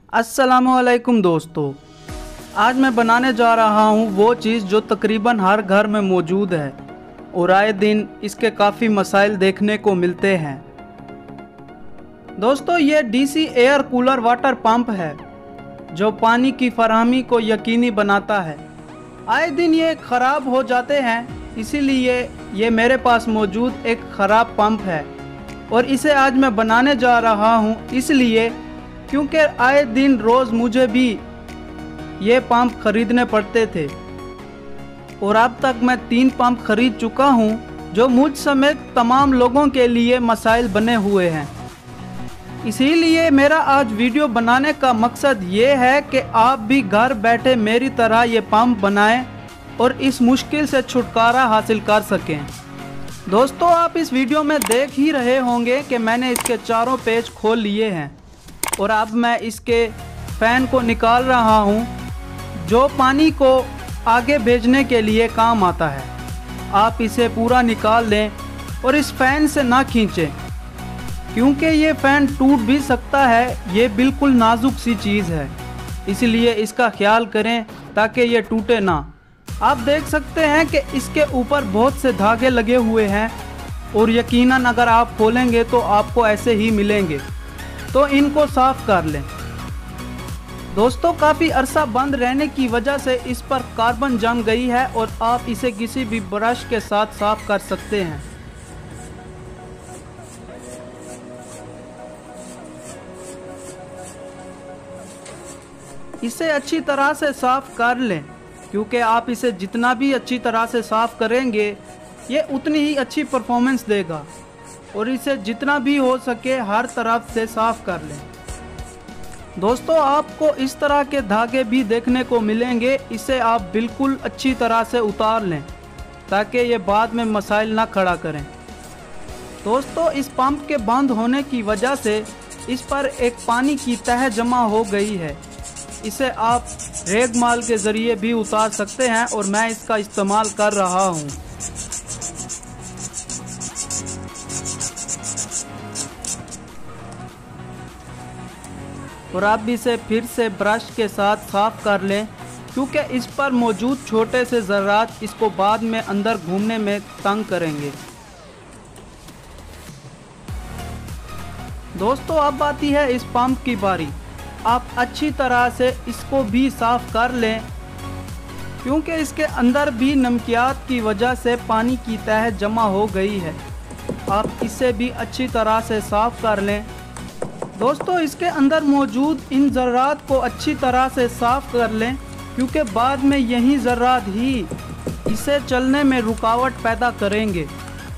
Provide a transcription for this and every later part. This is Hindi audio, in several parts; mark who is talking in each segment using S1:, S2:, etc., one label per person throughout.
S1: अस्सलामुअलैकुम दोस्तों, आज मैं बनाने जा रहा हूँ वो चीज़ जो तकरीबन हर घर में मौजूद है और आए दिन इसके काफ़ी मसाइल देखने को मिलते हैं। दोस्तों, ये DC air cooler water pump है जो पानी की फराहमी को यकीनी बनाता है। आए दिन ये ख़राब हो जाते हैं, इसीलिए ये मेरे पास मौजूद एक ख़राब पंप है और इसे आज मैं बनाने जा रहा हूँ, इसलिए क्योंकि आए दिन रोज़ मुझे भी ये पंप खरीदने पड़ते थे और अब तक मैं 3 पंप खरीद चुका हूँ जो मुझ समेत तमाम लोगों के लिए मसाइल बने हुए हैं। इसीलिए मेरा आज वीडियो बनाने का मकसद ये है कि आप भी घर बैठे मेरी तरह ये पंप बनाएं और इस मुश्किल से छुटकारा हासिल कर सकें। दोस्तों, आप इस वीडियो में देख ही रहे होंगे कि मैंने इसके चारों पेच खोल लिए हैं और अब मैं इसके फ़ैन को निकाल रहा हूँ जो पानी को आगे भेजने के लिए काम आता है। आप इसे पूरा निकाल लें और इस फ़ैन से ना खींचें क्योंकि ये फ़ैन टूट भी सकता है। ये बिल्कुल नाजुक सी चीज़ है, इसलिए इसका ख्याल करें ताकि ये टूटे ना। आप देख सकते हैं कि इसके ऊपर बहुत से धागे लगे हुए हैं और यकीनन अगर आप खोलेंगे तो आपको ऐसे ही मिलेंगे, तो इनको साफ़ कर लें। दोस्तों, काफ़ी अरसा बंद रहने की वजह से इस पर कार्बन जम गई है और आप इसे किसी भी ब्रश के साथ साफ कर सकते हैं। इसे अच्छी तरह से साफ कर लें क्योंकि आप इसे जितना भी अच्छी तरह से साफ करेंगे ये उतनी ही अच्छी परफॉर्मेंस देगा और इसे जितना भी हो सके हर तरफ से साफ कर लें। दोस्तों, आपको इस तरह के धागे भी देखने को मिलेंगे, इसे आप बिल्कुल अच्छी तरह से उतार लें ताकि ये बाद में मसाइल ना खड़ा करें। दोस्तों, इस पंप के बंद होने की वजह से इस पर एक पानी की तह जमा हो गई है। इसे आप रेगमाल के ज़रिए भी उतार सकते हैं और मैं इसका इस्तेमाल कर रहा हूँ। और आप इसे फिर से ब्रश के साथ साफ कर लें क्योंकि इस पर मौजूद छोटे से ज़र्रात इसको बाद में अंदर घूमने में तंग करेंगे। दोस्तों, अब आती है इस पंप की बारी। आप अच्छी तरह से इसको भी साफ कर लें क्योंकि इसके अंदर भी नमकियात की वजह से पानी की तह जमा हो गई है। आप इसे भी अच्छी तरह से साफ कर लें। दोस्तों, इसके अंदर मौजूद इन ज़र्रात को अच्छी तरह से साफ कर लें क्योंकि बाद में यही ज़र्रात ही इसे चलने में रुकावट पैदा करेंगे।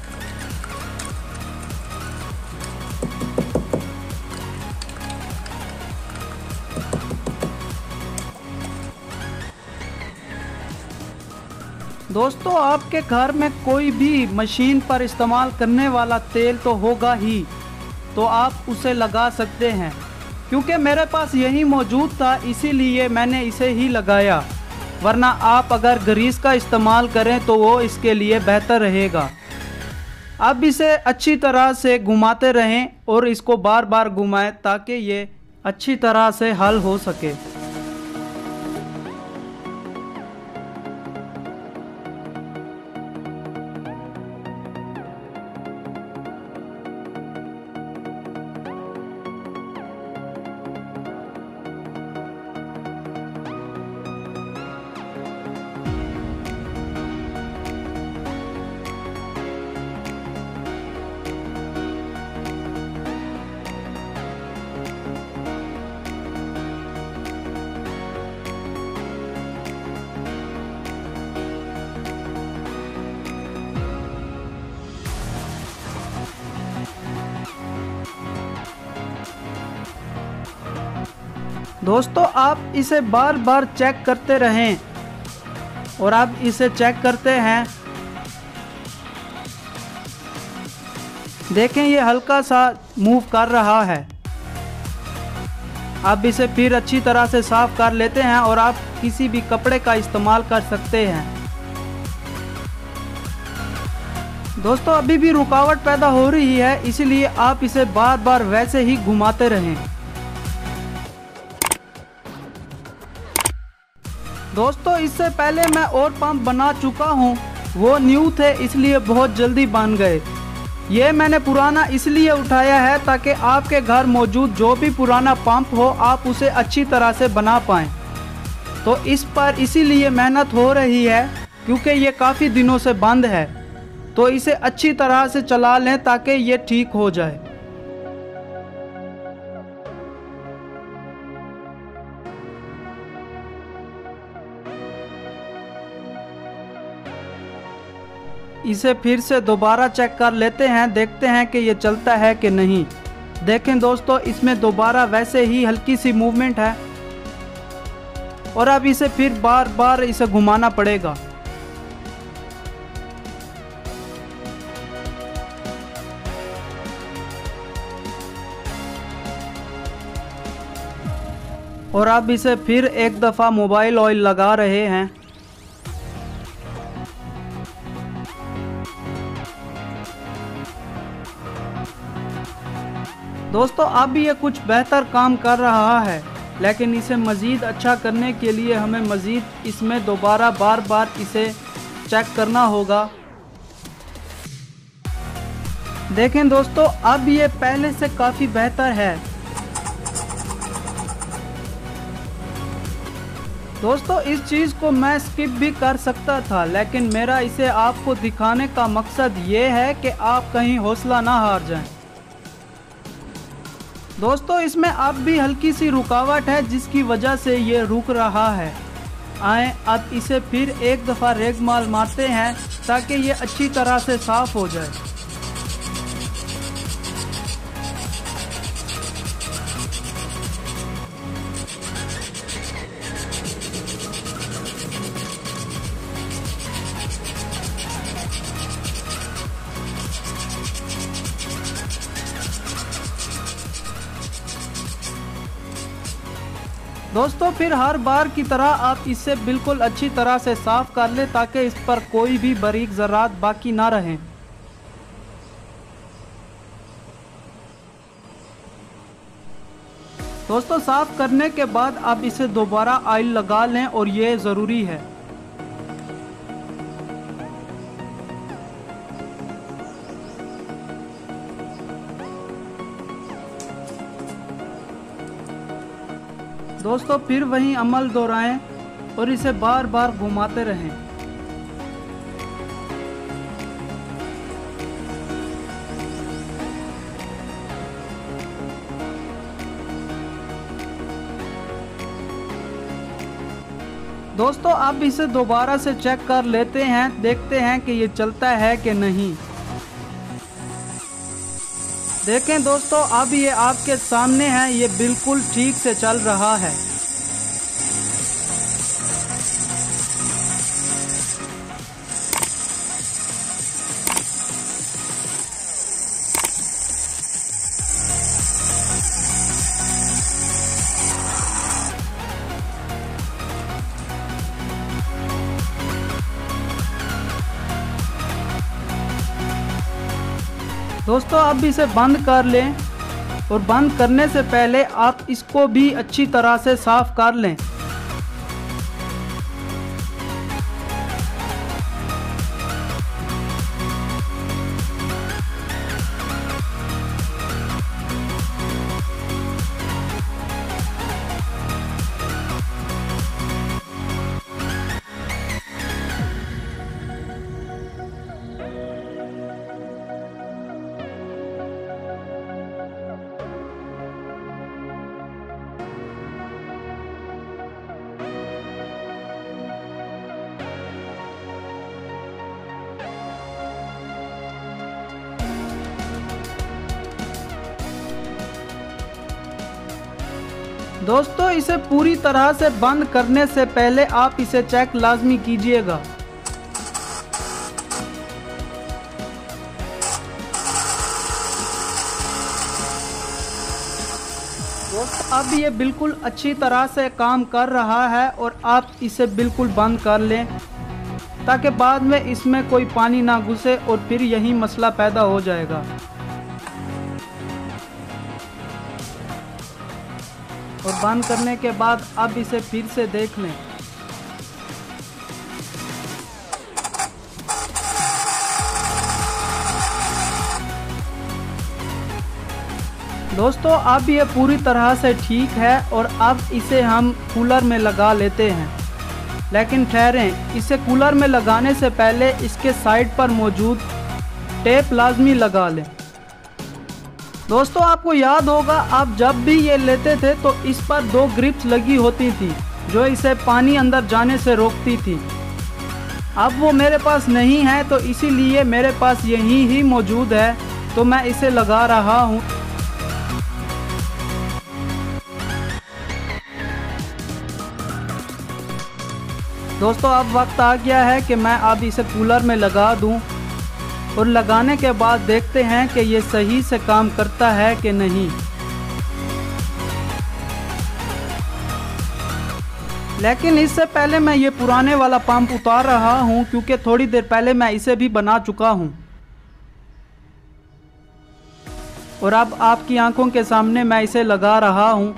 S1: दोस्तों, आपके घर में कोई भी मशीन पर इस्तेमाल करने वाला तेल तो होगा ही, तो आप उसे लगा सकते हैं। क्योंकि मेरे पास यही मौजूद था इसीलिए मैंने इसे ही लगाया, वरना आप अगर ग्रीस का इस्तेमाल करें तो वो इसके लिए बेहतर रहेगा। अब इसे अच्छी तरह से घुमाते रहें और इसको बार बार घुमाएं ताकि ये अच्छी तरह से हल हो सके। दोस्तों, आप इसे बार बार चेक करते रहें और आप इसे चेक करते हैं, देखें ये हल्का सा मूव कर रहा है। आप इसे फिर अच्छी तरह से साफ कर लेते हैं और आप किसी भी कपड़े का इस्तेमाल कर सकते हैं। दोस्तों अभी भी रुकावट पैदा हो रही है, इसलिए आप इसे बार बार वैसे ही घुमाते रहें। दोस्तों इससे पहले मैं और पंप बना चुका हूँ, वो न्यू थे इसलिए बहुत जल्दी बन गए। ये मैंने पुराना इसलिए उठाया है ताकि आपके घर मौजूद जो भी पुराना पंप हो आप उसे अच्छी तरह से बना पाएँ। तो इस पर इसीलिए मेहनत हो रही है क्योंकि ये काफ़ी दिनों से बंद है, तो इसे अच्छी तरह से चला लें ताकि ये ठीक हो जाए। इसे फिर से दोबारा चेक कर लेते हैं, देखते हैं कि ये चलता है कि नहीं। देखें दोस्तों इसमें दोबारा वैसे ही हल्की सी मूवमेंट है और अब इसे फिर बार बार इसे घुमाना पड़ेगा। और अब इसे फिर एक दफ़ा मोबाइल ऑयल लगा रहे हैं। दोस्तों अब ये कुछ बेहतर काम कर रहा है, लेकिन इसे मज़ीद अच्छा करने के लिए हमें मज़ीद इसमें दोबारा बार बार इसे चेक करना होगा। देखें दोस्तों अब ये पहले से काफ़ी बेहतर है। दोस्तों इस चीज़ को मैं स्किप भी कर सकता था, लेकिन मेरा इसे आपको दिखाने का मकसद ये है कि आप कहीं हौसला ना हार जाएं। दोस्तों इसमें अब भी हल्की सी रुकावट है जिसकी वजह से ये रुक रहा है। आए अब इसे फिर एक दफ़ा रेगमाल मारते हैं ताकि ये अच्छी तरह से साफ़ हो जाए। दोस्तों फिर हर बार की तरह आप इसे बिल्कुल अच्छी तरह से साफ़ कर लें ताकि इस पर कोई भी बारीक ज़रात बाकी ना रहें। दोस्तों साफ़ करने के बाद आप इसे दोबारा ऑयल लगा लें और ये ज़रूरी है। दोस्तों फिर वही अमल दोहराएं और इसे बार बार घुमाते रहें। दोस्तों अब इसे दोबारा से चेक कर लेते हैं, देखते हैं कि ये चलता है कि नहीं। देखें दोस्तों अब ये आपके सामने है, ये बिल्कुल ठीक से चल रहा है। दोस्तों अब इसे बंद कर लें और बंद करने से पहले आप इसको भी अच्छी तरह से साफ़ कर लें। दोस्तों इसे पूरी तरह से बंद करने से पहले आप इसे चेक लाजमी कीजिएगा। दोस्तों अब ये बिल्कुल अच्छी तरह से काम कर रहा है और आप इसे बिल्कुल बंद कर लें ताकि बाद में इसमें कोई पानी ना घुसे और फिर यही मसला पैदा हो जाएगा। और बंद करने के बाद अब इसे फिर से देख लें। दोस्तों अब ये पूरी तरह से ठीक है और अब इसे हम कूलर में लगा लेते हैं। लेकिन ठहरें, इसे कूलर में लगाने से पहले इसके साइड पर मौजूद टेप लाजमी लगा लें। दोस्तों आपको याद होगा, आप जब भी ये लेते थे तो इस पर 2 ग्रिप्स लगी होती थी जो इसे पानी अंदर जाने से रोकती थी। अब वो मेरे पास नहीं है तो इसीलिए मेरे पास यही ही मौजूद है, तो मैं इसे लगा रहा हूँ। दोस्तों अब वक्त आ गया है कि मैं अब इसे कूलर में लगा दूं और लगाने के बाद देखते हैं कि ये सही से काम करता है कि नहीं। लेकिन इससे पहले मैं ये पुराने वाला पंप उतार रहा हूं क्योंकि थोड़ी देर पहले मैं इसे भी बना चुका हूं। और अब आपकी आंखों के सामने मैं इसे लगा रहा हूं।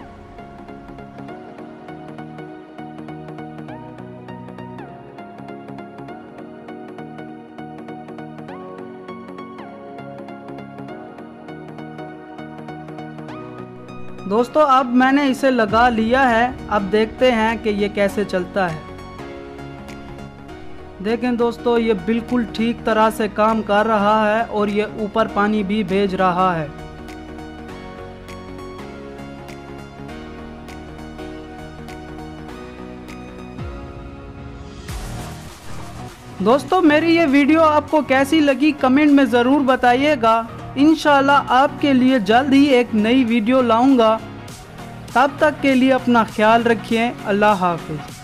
S1: दोस्तों अब मैंने इसे लगा लिया है, अब देखते हैं कि ये कैसे चलता है। देखें दोस्तों, ये बिल्कुल ठीक तरह से काम कर रहा है और ये ऊपर पानी भी भेज रहा है। दोस्तों मेरी ये वीडियो आपको कैसी लगी कमेंट में ज़रूर बताइएगा। इंशाल्लाह आपके लिए जल्द ही एक नई वीडियो लाऊंगा। तब तक के लिए अपना ख्याल रखिए। अल्लाह हाफ़िज़।